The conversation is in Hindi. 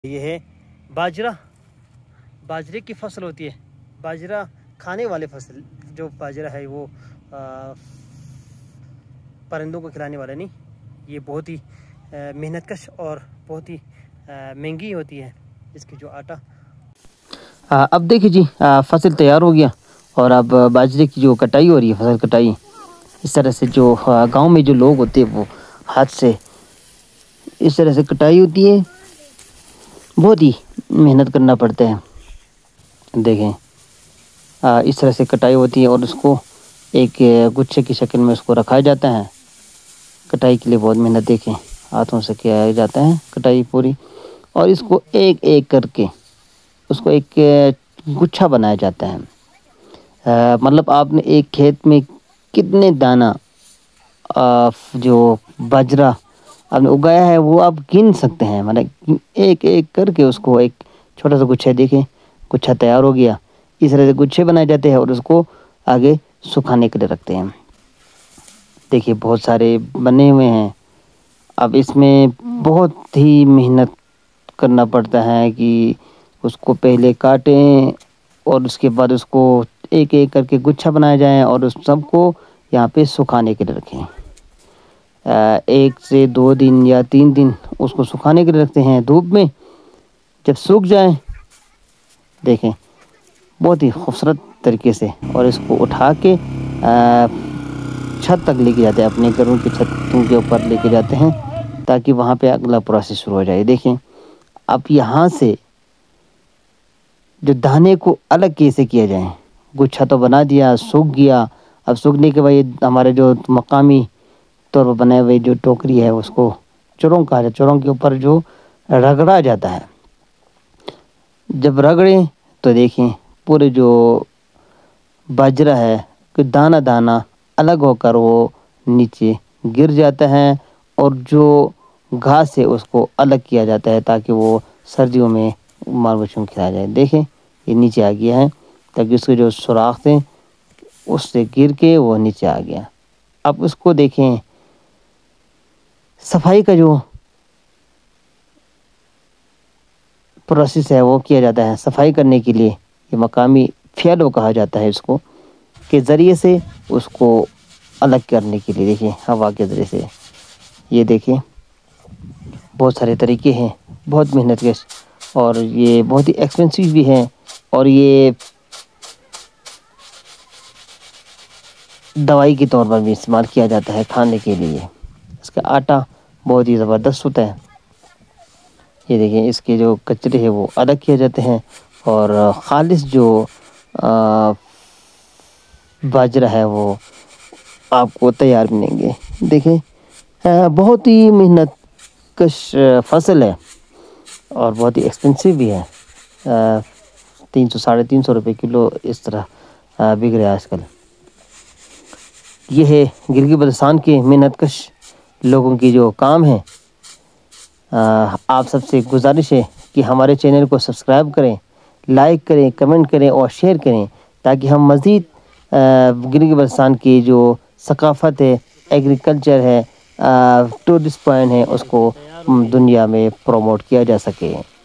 ये है बाजरा। बाजरे की फसल होती है। बाजरा खाने वाले फसल, जो बाजरा है वो परिंदों को खिलाने वाला नहीं। ये बहुत ही मेहनतकश और बहुत ही महंगी होती है इसकी जो आटा। अब देखिए जी, फसल तैयार हो गया और अब बाजरे की जो कटाई हो रही है, फसल कटाई इस तरह से जो गांव में जो लोग होते हैं वो हाथ से इस तरह से कटाई होती है। बहुत ही मेहनत करना पड़ता है। देखें, इस तरह से कटाई होती है और उसको एक गुच्छे की शक्ल में उसको रखा जाता है। कटाई के लिए बहुत मेहनत, देखें हाथों से किया जाता है कटाई पूरी, और इसको एक एक करके उसको एक गुच्छा बनाया जाता है। मतलब आपने एक खेत में कितने दाना जो बाजरा आपने उगाया है वो आप गिन सकते हैं। मतलब एक एक करके उसको एक छोटा सा गुच्छा, देखें गुच्छा तैयार हो गया। इस तरह से गुच्छे बनाए जाते हैं और उसको आगे सुखाने के लिए रखते हैं। देखिए बहुत सारे बने हुए हैं। अब इसमें बहुत ही मेहनत करना पड़ता है कि उसको पहले काटें और उसके बाद उसको एक एक करके गुच्छा बनाया जाए और उस सबको यहाँ पे सुखाने के लिए रखें। 1 से 2 दिन या 3 दिन उसको सुखाने के लिए रखते हैं धूप में। जब सूख जाए, देखें बहुत ही खूबसूरत तरीके से, और इसको उठा के छत तक लेके जाते हैं, अपने घरों की छतों के ऊपर लेके जाते हैं ताकि वहाँ पे अगला प्रोसेस शुरू हो जाए। देखें अब यहाँ से जो दाने को अलग कैसे किया जाए। गुच्छा तो बना दिया, सूख गया। अब सूखने के बाद हमारे जो मकामी तौर पर बनाए हुए जो टोकरी है उसको चुरों कहा जाता है। चुरों के ऊपर जो रगड़ा जाता है, जब रगड़े तो देखें पूरे जो बाजरा है कि दाना दाना अलग होकर वो नीचे गिर जाता है और जो घास है उसको अलग किया जाता है ताकि वो सर्दियों में माल बच्चों को खिलाया जाए। देखें ये नीचे आ गया है ताकि उसके जो सुराख थे उससे गिर के वो नीचे आ गया। अब उसको देखें, सफाई का जो प्रोसेस है वो किया जाता है। सफाई करने के लिए ये मकामी फैलो कहा जाता है इसको, के ज़रिए से उसको अलग करने के लिए। देखिए हवा के ज़रिए से, ये देखिए बहुत सारे तरीके हैं, बहुत मेहनत के, और ये बहुत ही एक्सपेंसिव भी है। और ये दवाई के तौर पर भी इस्तेमाल किया जाता है खाने के लिए। इसका आटा बहुत ही ज़बरदस्त होता है। ये देखिए इसके जो कचरे हैं वो अलग किए जाते हैं और ख़ालिस जो बाजरा है वो आपको तैयार मिलेंगे। देखिए बहुत ही मेहनत कश फसल है और बहुत ही एक्सपेंसिव भी है। 300 साढ़े 300 रुपये किलो इस तरह बिक रहा है आजकल। ये है गिलगित बल्तिस्तान के मेहनतकश लोगों की जो काम है। आप सबसे गुजारिश है कि हमारे चैनल को सब्सक्राइब करें, लाइक करें, कमेंट करें और शेयर करें ताकि हम मज़ीद गिलगित बल्तिस्तान की जो सकाफ़त है, एग्रीकल्चर है, टूरिस्ट पॉइंट है, उसको दुनिया में प्रमोट किया जा सके।